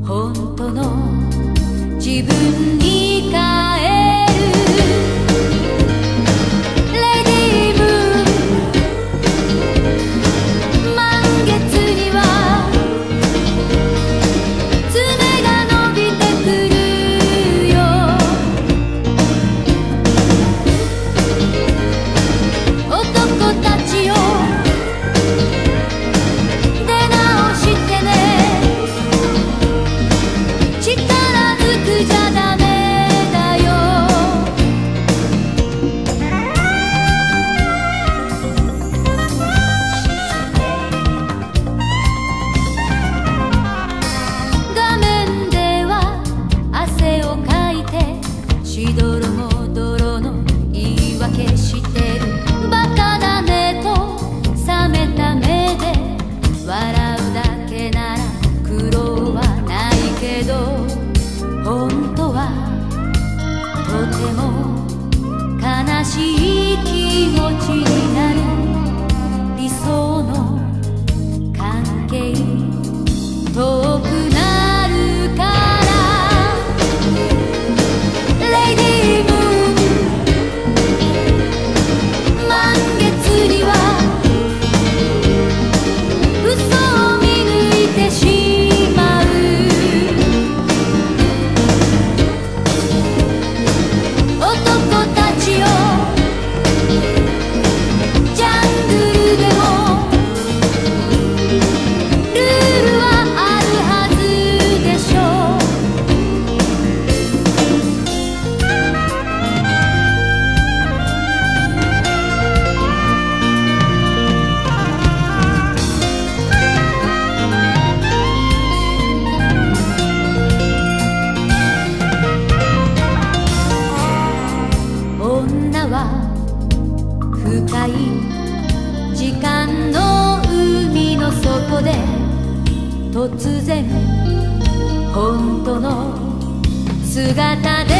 本当の自分に帰る。レディームーン、満月には爪が伸びてくるよ。男たちよ出直してね。力ずくじゃダメだよ。画面では汗をかいてしどろもどろの言い訳してる。バカだねと冷めた目で笑うだけなら苦労はないけど、本当はとても悲しい気持ちになる。理想の関係遠くなるから。レディームーン、満月には嘘を見抜いてしまう。男たちよジャングルでもルールはあるはずでしょう。女は深い時間の海の底で突然本当の姿で